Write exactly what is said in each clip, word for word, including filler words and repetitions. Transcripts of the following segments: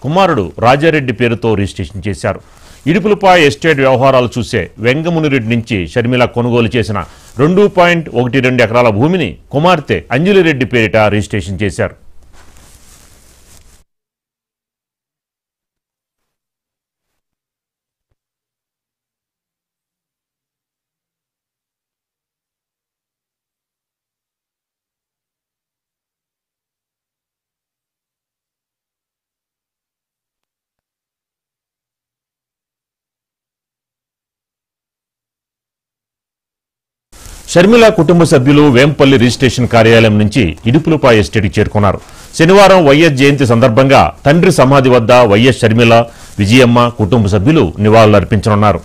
కుమారుడు రాజారెడ్డి పేరుతో రిజిస్ట్రేషన్ చేశారు. ఇడుపులపాయ ఎస్టేట్ వ్యవహారాలు చూసే వెంగమునిరెడ్డి నుంచి షర్మిల కొనుగోలు చేసిన రెండు పాయింట్ ఒకటి రెండు ఎకరాల భూమిని కుమార్తె అంజలిరెడ్డి పేరిట రిజిస్ట్రేషన్ చేశారు. షర్మిల కుటుంబ సభ్యులు వేంపల్లి రిజిస్ట్రేషన్ కార్యాలయం నుంచి ఇడుపులపాయ ఎస్టేట్కి చేరుకున్నారు. శనివారం వైఎస్ జయంతి సందర్భంగా తండ్రి సమాధి వద్ద వైఎస్ షర్మిల, విజయమ్మ కుటుంబ సభ్యులు నివాళులర్పించనున్నారు.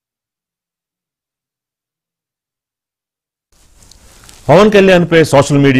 పవన్ కళ్యాణ్ పై సోషల్ మీడియా